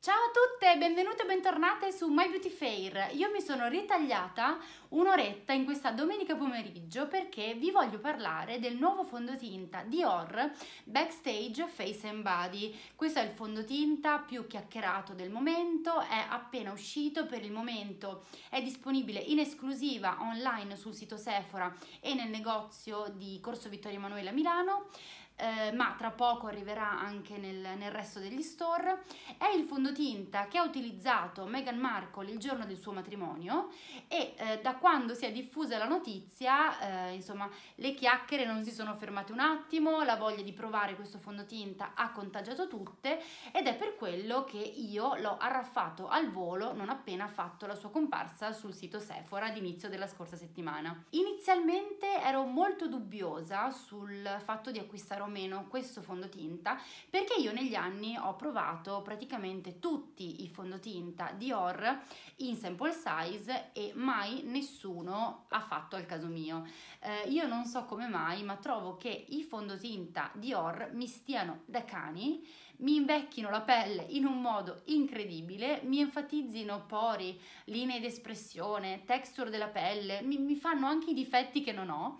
Ciao a tutte, benvenute e bentornate su My Beauty Fair. Io mi sono ritagliata un'oretta in questa domenica pomeriggio perché vi voglio parlare del nuovo fondotinta Dior Backstage Face and Body. Questo è il fondotinta più chiacchierato del momento, è appena uscito, per il momento è disponibile in esclusiva online sul sito Sephora e nel negozio di Corso Vittorio Emanuele a Milano. Ma tra poco arriverà anche nel resto degli store. È il fondotinta che ha utilizzato Meghan Markle il giorno del suo matrimonio e da quando si è diffusa la notizia, insomma, le chiacchiere non si sono fermate un attimo, la voglia di provare questo fondotinta ha contagiato tutte ed è per quello che io l'ho arraffato al volo non appena fatto la sua comparsa sul sito Sephora all'inizio della scorsa settimana. Inizialmente ero molto dubbiosa sul fatto di acquistare o meno questo fondotinta perché io negli anni ho provato praticamente tutti i fondotinta Dior in sample size e mai nessuno ha fatto al caso mio. Io non so come mai, ma trovo che i fondotinta Dior mi stiano da cani, mi invecchino la pelle in un modo incredibile, mi enfatizzino pori, linee d'espressione, texture della pelle, mi fanno anche i difetti che non ho.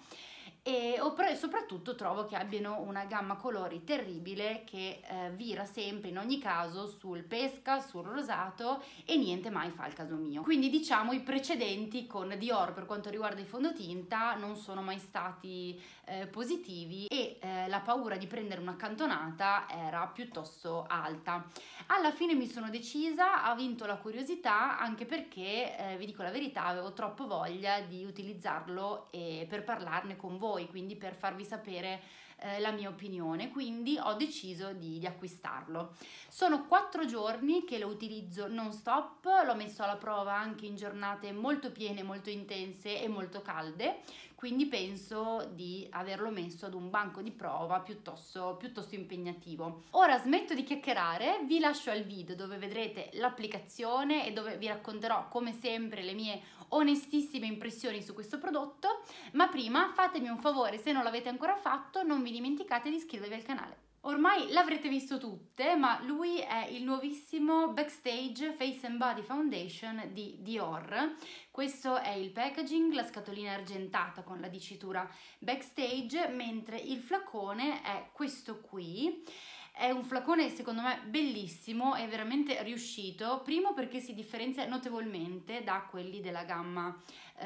E soprattutto trovo che abbiano una gamma colori terribile che vira sempre in ogni caso sul pesca, sul rosato e niente mai fa il caso mio. Quindi diciamo i precedenti con Dior per quanto riguarda i fondotinta non sono mai stati positivi e la paura di prendere una cantonata era piuttosto alta. Alla fine mi sono decisa, ha vinto la curiosità anche perché vi dico la verità, avevo troppo voglia di utilizzarlo per parlarne con voi, quindi per farvi sapere la mia opinione, quindi ho deciso di acquistarlo. Sono 4 giorni che lo utilizzo non stop, l'ho messo alla prova anche in giornate molto piene, molto intense e molto calde, quindi penso di averlo messo ad un banco di prova piuttosto impegnativo. Ora smetto di chiacchierare, vi lascio al video dove vedrete l'applicazione e dove vi racconterò come sempre le mie onestissime impressioni su questo prodotto, ma prima fatemi un favore, se non l'avete ancora fatto non vi dimenticate di iscrivervi al canale. Ormai l'avrete visto tutte, ma lui è il nuovissimo Backstage Face and Body Foundation di Dior. Questo è il packaging, la scatolina argentata con la dicitura Backstage, mentre il flacone è questo qui. È un flacone secondo me bellissimo, è veramente riuscito, primo perché si differenzia notevolmente da quelli della gamma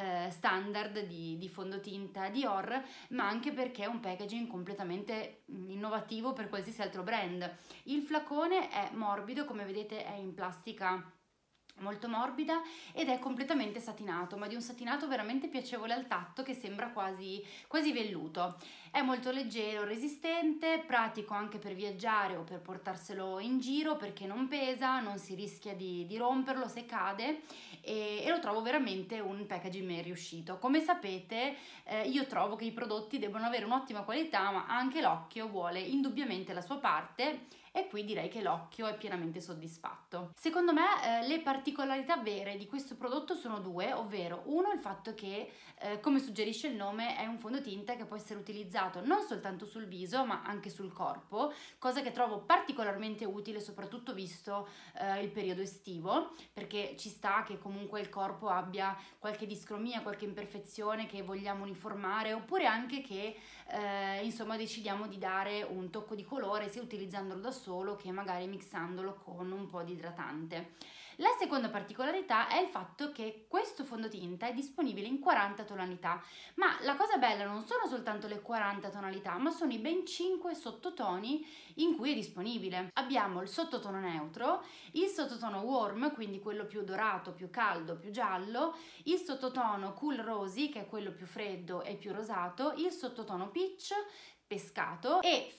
standard di fondotinta Dior, ma anche perché è un packaging completamente innovativo per qualsiasi altro brand. Il flacone è morbido, come vedete è in plastica molto morbida ed è completamente satinato, ma di un satinato veramente piacevole al tatto che sembra quasi velluto. È molto leggero, resistente, pratico anche per viaggiare o per portarselo in giro perché non pesa, non si rischia di romperlo se cade e lo trovo veramente un packaging ben riuscito. Come sapete io trovo che i prodotti debbano avere un'ottima qualità, ma anche l'occhio vuole indubbiamente la sua parte e qui direi che l'occhio è pienamente soddisfatto. Secondo me le particolarità vere di questo prodotto sono due, ovvero uno il fatto che come suggerisce il nome è un fondotinta che può essere utilizzato non soltanto sul viso ma anche sul corpo, cosa che trovo particolarmente utile soprattutto visto il periodo estivo, perché ci sta che comunque il corpo abbia qualche discromia, qualche imperfezione che vogliamo uniformare oppure anche che insomma decidiamo di dare un tocco di colore sia utilizzandolo da solo che magari mixandolo con un po' di idratante. La seconda particolarità è il fatto che questo fondotinta è disponibile in 40 tonalità, ma la cosa bella non sono soltanto le 40 tonalità, ma sono i ben 5 sottotoni in cui è disponibile. Abbiamo il sottotono neutro, il sottotono warm, quindi quello più dorato, più caldo, più giallo, il sottotono cool rosy, che è quello più freddo e più rosato, il sottotono peach, pescato e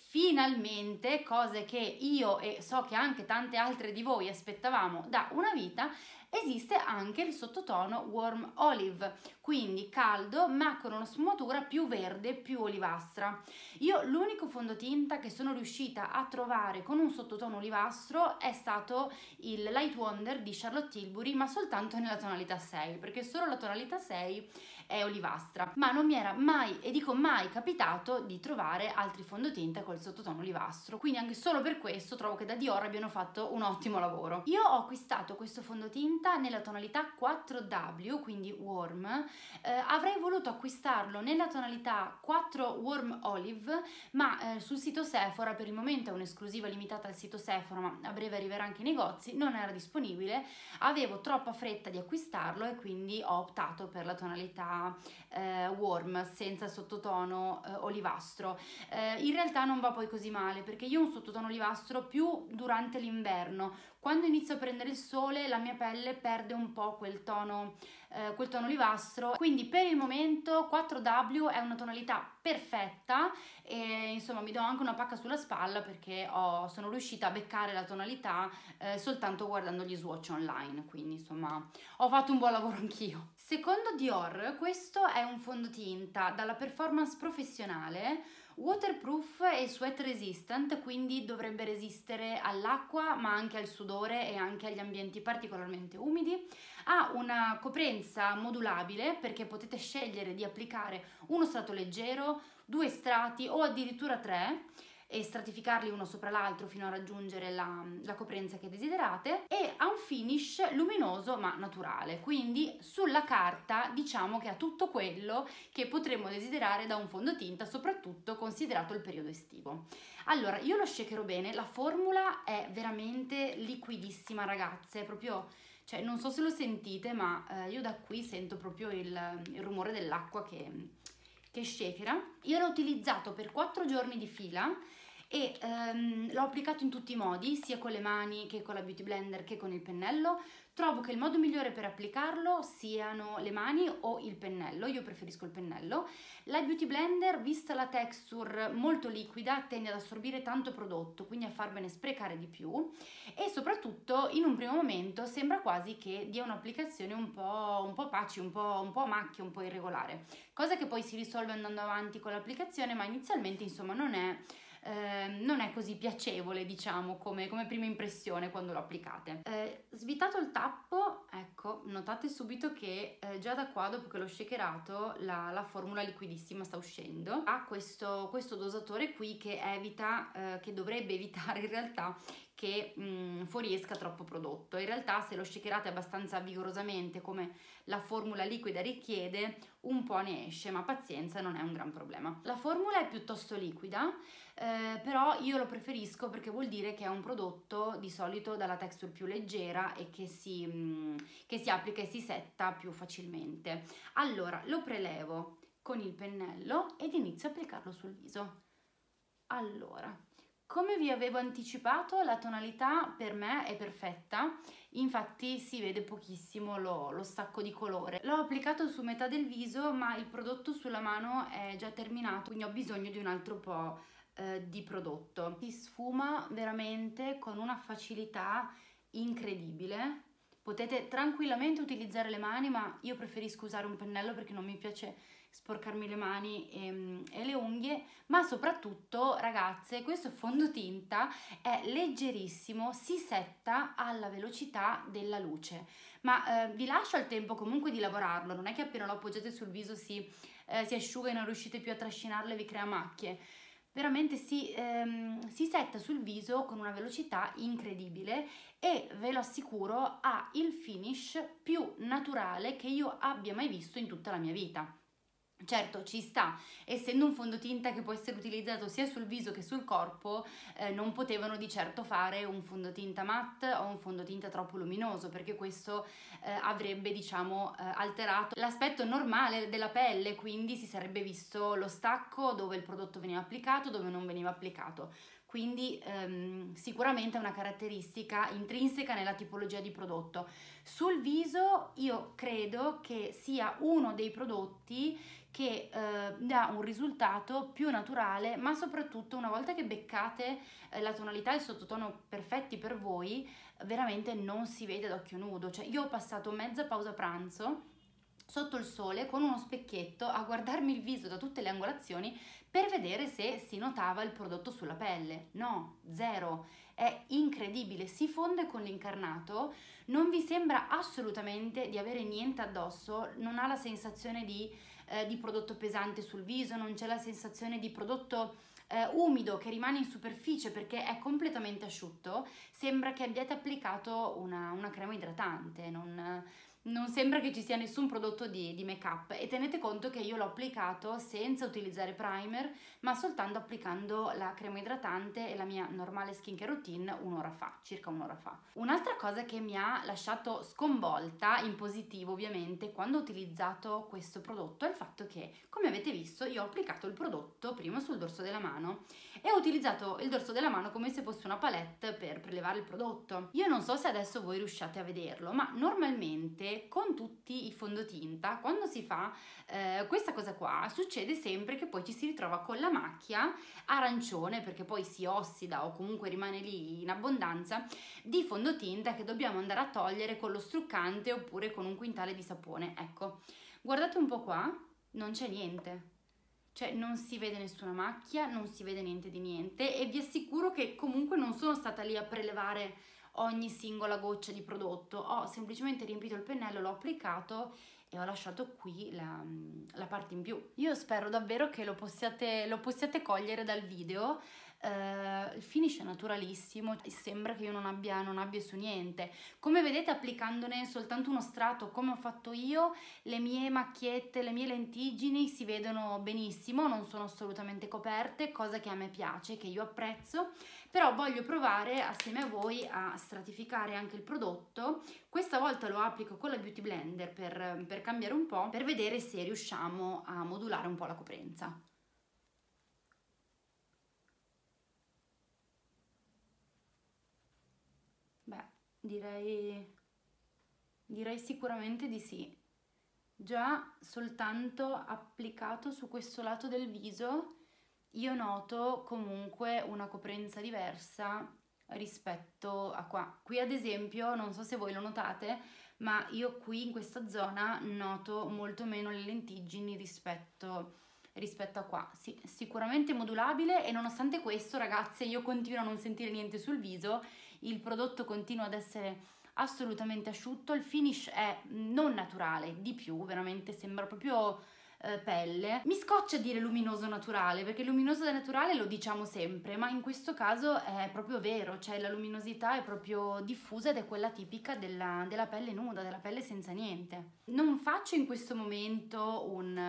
finalmente, cose che io e so che anche tante altre di voi aspettavamo da una vita, Esiste anche il sottotono Warm Olive, quindi caldo ma con una sfumatura più verde, più olivastra. Io l'unico fondotinta che sono riuscita a trovare con un sottotono olivastro è stato il Light Wonder di Charlotte Tilbury, ma soltanto nella tonalità 6, perché solo la tonalità 6 è olivastra, ma non mi era mai, e dico mai, capitato di trovare altri fondotinta col sottotono olivastro, quindi anche solo per questo trovo che da Dior abbiano fatto un ottimo lavoro. Io ho acquistato questo fondotinta nella tonalità 4W, quindi warm. Avrei voluto acquistarlo nella tonalità 4 warm olive, ma sul sito Sephora, per il momento è un'esclusiva limitata al sito Sephora, ma a breve arriverà anche nei negozi, non era disponibile. Avevo troppa fretta di acquistarlo e quindi ho optato per la tonalità warm senza sottotono olivastro. In realtà non va poi così male, perché io ho un sottotono olivastro più durante l'inverno. Quando inizio a prendere il sole la mia pelle perde un po' quel tono olivastro, quindi per il momento 4W è una tonalità perfetta e insomma mi do anche una pacca sulla spalla perché sono riuscita a beccare la tonalità soltanto guardando gli swatch online, quindi insomma ho fatto un buon lavoro anch'io. Secondo Dior questo è un fondotinta dalla performance professionale, waterproof e sweat resistant, quindi dovrebbe resistere all'acqua ma anche al sudore e anche agli ambienti particolarmente umidi. Ha una coprenza modulabile perché potete scegliere di applicare uno strato leggero, 2 strati o addirittura 3 e stratificarli uno sopra l'altro fino a raggiungere la coprenza che desiderate, e ha un finish luminoso ma naturale, quindi sulla carta diciamo che ha tutto quello che potremmo desiderare da un fondotinta, soprattutto considerato il periodo estivo. Allora, io lo shakerò bene, la formula è veramente liquidissima ragazze, è proprio, cioè non so se lo sentite, ma io da qui sento proprio il rumore dell'acqua che shakera. Io l'ho utilizzato per 4 giorni di fila e l'ho applicato in tutti i modi, sia con le mani che con la Beauty Blender che con il pennello. Trovo che il modo migliore per applicarlo siano le mani o il pennello, io preferisco il pennello. La Beauty Blender, vista la texture molto liquida, tende ad assorbire tanto prodotto, quindi a farvene sprecare di più, e soprattutto in un primo momento sembra quasi che dia un'applicazione un po' patchy, un po' a macchia, un po' irregolare, cosa che poi si risolve andando avanti con l'applicazione, ma inizialmente insomma non è così piacevole, diciamo, come prima impressione quando lo applicate. Svitato il tappo, ecco, notate subito che già da qua, dopo che l'ho shakerato, la formula liquidissima sta uscendo. Ha questo dosatore qui che evita, che dovrebbe evitare in realtà che fuoriesca troppo prodotto. In realtà se lo shakerate abbastanza vigorosamente come la formula liquida richiede, un po' ne esce, ma pazienza, non è un gran problema. La formula è piuttosto liquida, però io lo preferisco perché vuol dire che è un prodotto di solito dalla texture più leggera e che si applica e si setta più facilmente. Allora lo prelevo con il pennello ed inizio a applicarlo sul viso. Allora, come vi avevo anticipato, la tonalità per me è perfetta, infatti si vede pochissimo lo stacco di colore. L'ho applicato su metà del viso, ma il prodotto sulla mano è già terminato, quindi ho bisogno di un altro po' di prodotto. Si sfuma veramente con una facilità incredibile. Potete tranquillamente utilizzare le mani, ma io preferisco usare un pennello perché non mi piace sporcarmi le mani e le unghie. Ma soprattutto ragazze, questo fondotinta è leggerissimo, si setta alla velocità della luce, ma vi lascia il tempo comunque di lavorarlo, non è che appena lo appoggiate sul viso si asciuga e non riuscite più a trascinarlo e vi crea macchie. Veramente si setta sul viso con una velocità incredibile e ve lo assicuro ha il finish più naturale che io abbia mai visto in tutta la mia vita. Certo, ci sta, essendo un fondotinta che può essere utilizzato sia sul viso che sul corpo, non potevano di certo fare un fondotinta matte o un fondotinta troppo luminoso, perché questo avrebbe, diciamo, alterato l'aspetto normale della pelle, quindi si sarebbe visto lo stacco dove il prodotto veniva applicato, dove non veniva applicato. Quindi sicuramente è una caratteristica intrinseca nella tipologia di prodotto. Sul viso io credo che sia uno dei prodotti che dà un risultato più naturale, ma soprattutto una volta che beccate la tonalità e il sottotono perfetti per voi, veramente non si vede ad occhio nudo. Cioè io ho passato mezza pausa pranzo sotto il sole con uno specchietto a guardarmi il viso da tutte le angolazioni per vedere se si notava il prodotto sulla pelle. No, zero. È incredibile, si fonde con l'incarnato, non vi sembra assolutamente di avere niente addosso, non ha la sensazione di prodotto pesante sul viso, non c'è la sensazione di prodotto umido che rimane in superficie perché è completamente asciutto. Sembra che abbiate applicato una crema idratante, non sembra che ci sia nessun prodotto di make up, e tenete conto che io l'ho applicato senza utilizzare primer, ma soltanto applicando la crema idratante e la mia normale skincare routine un'ora fa, circa un'ora fa. Un'altra cosa che mi ha lasciato sconvolta, in positivo ovviamente, quando ho utilizzato questo prodotto è il fatto che, come avete visto, io ho applicato il prodotto prima sul dorso della mano e ho utilizzato il dorso della mano come se fosse una palette per prelevare il prodotto. Io non so se adesso voi riusciate a vederlo, ma normalmente con tutti i fondotinta, quando si fa questa cosa qua, succede sempre che poi ci si ritrova con la macchia arancione, perché poi si ossida o comunque rimane lì in abbondanza, di fondotinta che dobbiamo andare a togliere con lo struccante oppure con un quintale di sapone. Ecco, guardate un po' qua, non c'è niente. Cioè non si vede nessuna macchia, non si vede niente di niente, e vi assicuro che comunque non sono stata lì a prelevare ogni singola goccia di prodotto, ho semplicemente riempito il pennello, l'ho applicato e ho lasciato qui la parte in più. Io spero davvero che lo possiate cogliere dal video. Il finish è naturalissimo, sembra che io non abbia su niente. Come vedete, applicandone soltanto uno strato come ho fatto io, le mie macchiette, le mie lentiggini si vedono benissimo, non sono assolutamente coperte, cosa che a me piace, che io apprezzo. Però voglio provare assieme a voi a stratificare anche il prodotto. Questa volta lo applico con la Beauty Blender per cambiare un po', per vedere se riusciamo a modulare un po' la coprenza. Beh, direi sicuramente di sì. Già soltanto applicato su questo lato del viso io noto comunque una coprenza diversa rispetto a qua. Qui ad esempio, non so se voi lo notate, ma io qui in questa zona noto molto meno le lentiggini rispetto a qua. Sì, sicuramente modulabile, e nonostante questo, ragazze, io continuo a non sentire niente sul viso, il prodotto continua ad essere assolutamente asciutto, il finish è non naturale, di più, veramente sembra proprio pelle. Mi scoccia dire luminoso naturale, perché luminoso naturale lo diciamo sempre, ma in questo caso è proprio vero, cioè la luminosità è proprio diffusa ed è quella tipica della pelle nuda, della pelle senza niente. Non faccio in questo momento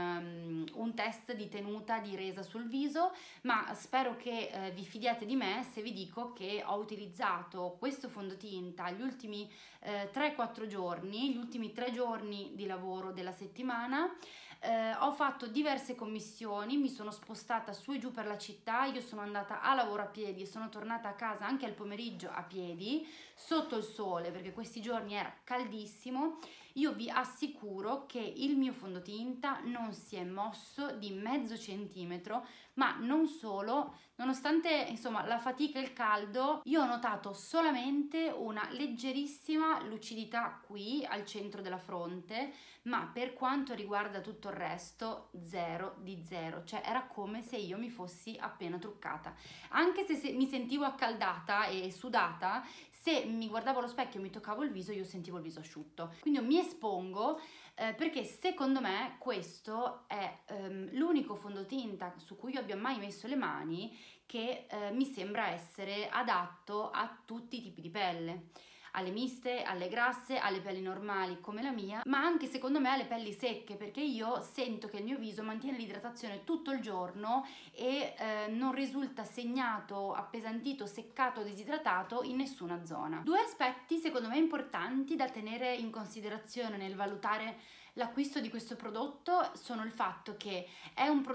un test di tenuta, di resa sul viso, ma spero che vi fidiate di me se vi dico che ho utilizzato questo fondotinta gli ultimi 3-4 giorni, gli ultimi 3 giorni di lavoro della settimana. Ho fatto diverse commissioni, mi sono spostata su e giù per la città, io sono andata a lavoro a piedi e sono tornata a casa anche al pomeriggio a piedi, sotto il sole, perché questi giorni era caldissimo. Io vi assicuro che il mio fondotinta non si è mosso di mezzo centimetro, ma non solo, nonostante insomma la fatica e il caldo, io ho notato solamente una leggerissima lucidità qui al centro della fronte, ma per quanto riguarda tutto il resto, 0 di 0, cioè era come se io mi fossi appena truccata. Anche se mi sentivo accaldata e sudata, se mi guardavo allo specchio e mi toccavo il viso, io sentivo il viso asciutto. Quindi io mi espongo perché secondo me questo è l'unico fondotinta su cui io abbia mai messo le mani che mi sembra essere adatto a tutti i tipi di pelle, alle miste, alle grasse, alle pelli normali come la mia, ma anche secondo me alle pelli secche, perché io sento che il mio viso mantiene l'idratazione tutto il giorno e non risulta segnato, appesantito, seccato, disidratato in nessuna zona. Due aspetti secondo me importanti da tenere in considerazione nel valutare l'acquisto di questo prodotto sono il fatto che è un prodotto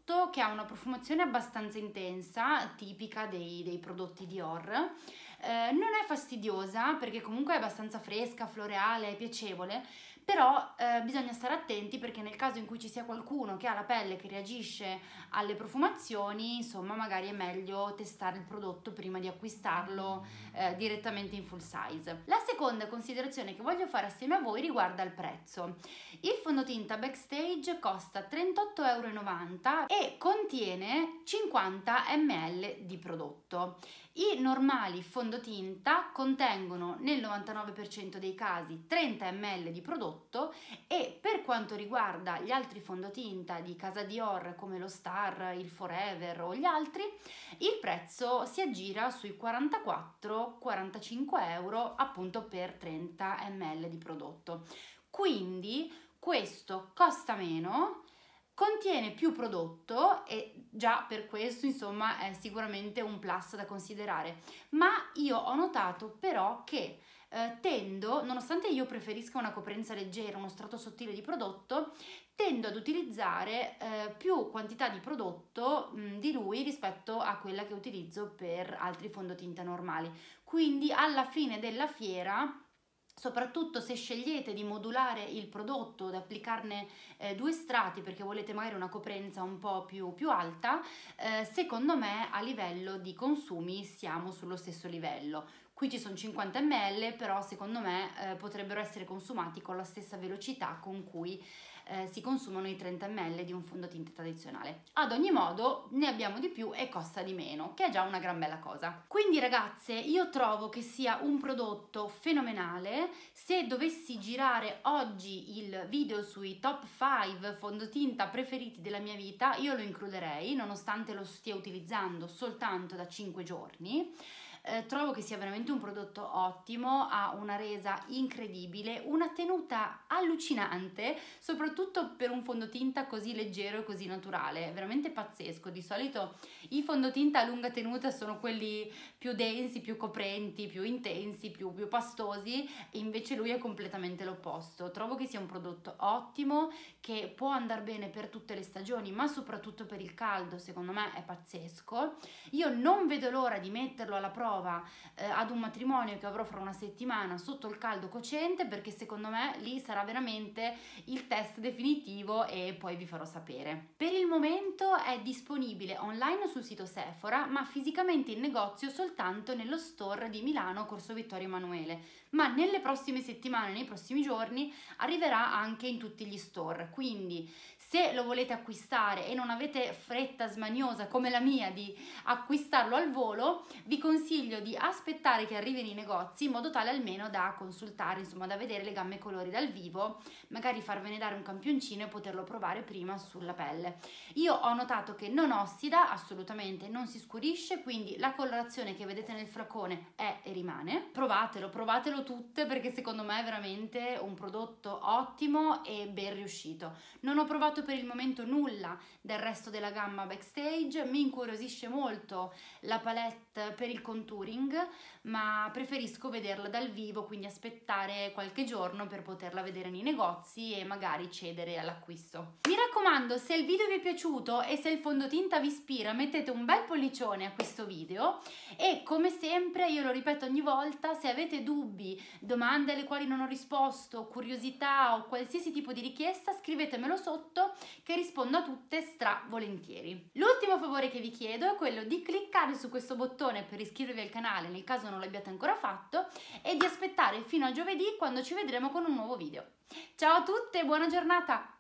prodotto che ha una profumazione abbastanza intensa, tipica dei prodotti Dior. Non è fastidiosa perché comunque è abbastanza fresca, floreale, piacevole, però bisogna stare attenti perché nel caso in cui ci sia qualcuno che ha la pelle che reagisce alle profumazioni, insomma magari è meglio testare il prodotto prima di acquistarlo direttamente in full size. La seconda considerazione che voglio fare assieme a voi riguarda il prezzo. Il fondotinta Backstage costa 38,90 € e contiene 50 ml di prodotto. I normali fondotinta contengono nel 99% dei casi 30 ml di prodotto e per quanto riguarda gli altri fondotinta di casa Dior come lo Star, il Forever o gli altri, il prezzo si aggira sui 44-45 € appunto per 30 ml di prodotto. Quindi questo costa meno, contiene più prodotto e già per questo insomma è sicuramente un plus da considerare, ma io ho notato però che tendo, nonostante io preferisca una coprenza leggera, uno strato sottile di prodotto, tendo ad utilizzare più quantità di prodotto di lui rispetto a quella che utilizzo per altri fondotinta normali. Quindi alla fine della fiera, soprattutto se scegliete di modulare il prodotto, di applicarne due strati perché volete magari una coprenza un po' più alta, secondo me a livello di consumi siamo sullo stesso livello. Qui ci sono 50 ml, però secondo me potrebbero essere consumati con la stessa velocità con cui si consumano i 30 ml di un fondotinta tradizionale. Ad ogni modo ne abbiamo di più e costa di meno, che è già una gran bella cosa. Quindi ragazze, io trovo che sia un prodotto fenomenale. Se dovessi girare oggi il video sui top 5 fondotinta preferiti della mia vita, io lo includerei, nonostante lo stia utilizzando soltanto da 5 giorni. Trovo che sia veramente un prodotto ottimo, ha una resa incredibile, una tenuta allucinante, soprattutto per un fondotinta così leggero e così naturale, veramente pazzesco. Di solito i fondotinta a lunga tenuta sono quelli più densi, più coprenti, più intensi, più pastosi, e invece lui è completamente l'opposto. Trovo che sia un prodotto ottimo, che può andare bene per tutte le stagioni, ma soprattutto per il caldo, secondo me è pazzesco. Io non vedo l'ora di metterlo alla prova ad un matrimonio che avrò fra una settimana sotto il caldo cocente, perché secondo me lì sarà veramente il test definitivo e poi vi farò sapere. Per il momento è disponibile online sul sito Sephora, ma fisicamente in negozio soltanto nello store di Milano, Corso Vittorio Emanuele, ma nelle prossime settimane, nei prossimi giorni arriverà anche in tutti gli store. Quindi se lo volete acquistare e non avete fretta smaniosa come la mia di acquistarlo al volo, vi consiglio di aspettare che arrivi nei negozi in modo tale almeno da consultare, insomma da vedere le gambe e colori dal vivo, magari farvene dare un campioncino e poterlo provare prima sulla pelle. Io ho notato che non ossida assolutamente, non si scurisce, quindi la colorazione che vedete nel flacone è e rimane. Provatelo tutte, perché secondo me è veramente un prodotto ottimo e ben riuscito. Non ho provato per il momento nulla del resto della gamma Backstage, mi incuriosisce molto la palette per il contouring, ma preferisco vederla dal vivo, quindi aspettare qualche giorno per poterla vedere nei negozi e magari cedere all'acquisto. Mi raccomando, se il video vi è piaciuto e se il fondotinta vi ispira, mettete un bel pollicione a questo video e come sempre, io lo ripeto ogni volta, se avete dubbi, domande alle quali non ho risposto, curiosità o qualsiasi tipo di richiesta, scrivetemelo sotto che rispondo a tutte volentieri. L'ultimo favore che vi chiedo è quello di cliccare su questo bottone per iscrivervi al canale nel caso non l'abbiate ancora fatto e di aspettare fino a giovedì, quando ci vedremo con un nuovo video. Ciao a tutte e buona giornata!